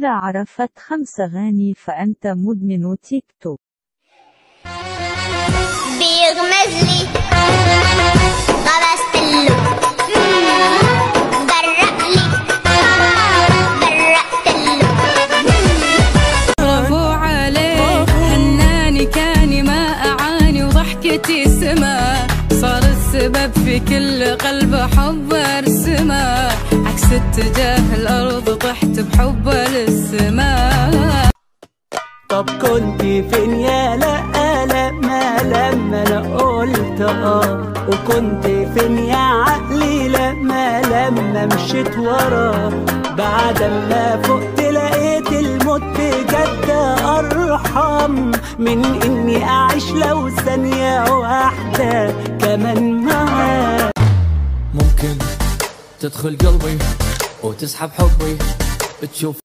إذا عرفت 5 أغاني فأنت مدمن تيك توك. بيغمزلي غمزتله برقلي برقتله برافو عليه هناني كاني ما أعاني وضحكتي سما صار السبب في كل قلب حب ارسمه عكس اتجاه الأرض طحت بحبه للسماء. طب كنت فين يا لما انا قلت وكنت فين يا عقلي لما مشيت وراه بعد ما فقت لقيت الموت بجد ارحم من اني اعيش لو ثانية واحدة كمان معاه. ممكن تدخل قلبي وتسحب حبي تشوف